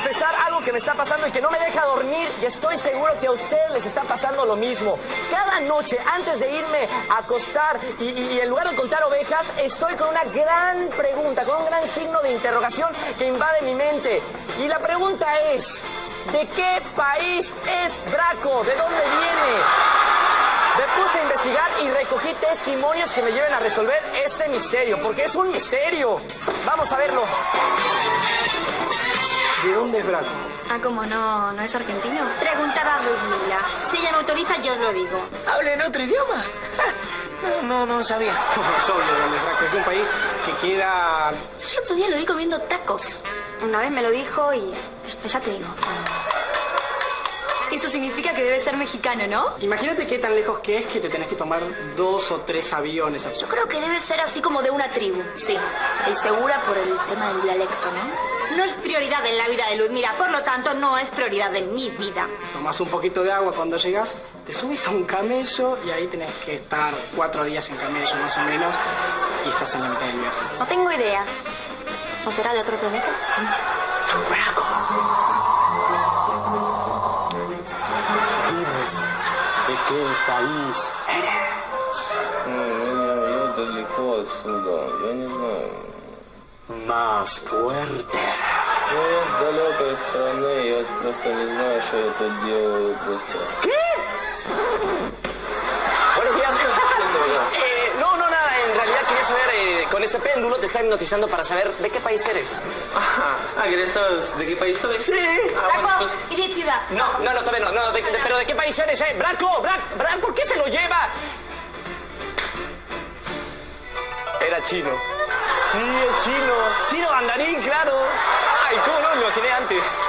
confesar algo que me está pasando y que no me deja dormir, y estoy seguro que a ustedes les está pasando lo mismo. Cada noche, antes de irme a acostar y en lugar de contar ovejas, estoy con una gran pregunta, con un gran signo de interrogación que invade mi mente. Y la pregunta es, ¿de qué país es Braco? ¿De dónde viene? Me puse a investigar y recogí testimonios que me lleven a resolver este misterio, porque es un misterio. Vamos a verlo. ¿De dónde es Braco? Ah, ¿cómo no es argentino? Preguntad a Ludmila. Si ella me autoriza, yo os lo digo. ¿Habla en otro idioma? No sabía. Es obvio de dónde es Braco. Es un país que queda... Yo el otro día lo vi comiendo tacos. Una vez me lo dijo y ya te digo. Eso significa que debe ser mexicano, ¿no? Imagínate qué tan lejos que es que te tenés que tomar 2 o 3 aviones. Yo creo que debe ser así como de una tribu, sí. Estoy segura por el tema del dialecto, ¿no? No es prioridad en la vida de Ludmila, por lo tanto, no es prioridad en mi vida. Tomás un poquito de agua cuando llegas, te subís a un camello y ahí tenés que estar 4 días en camello más o menos y estás en el viaje. No tengo idea. ¿O será de otro planeta? Braco. ¿De qué país eres? Я далеко отсюда, я не знаю. Más fuerte. Я с далекой страны, я просто не знаю, что я тут делаю просто. ¿Qué? Buenos días. No, nada. En realidad quería saber, con ese péndulo te está hipnotizando para saber de qué país eres. ¿Querés saber de qué país soy? Sí. Braco, y de ciudad. No, todavía no. Pero ¿de qué país eres, Braco, ¿por qué se lo lleva? Era chino. Sí, es chino. Chino mandarín, claro. Ay, ¿cómo no me imaginé antes?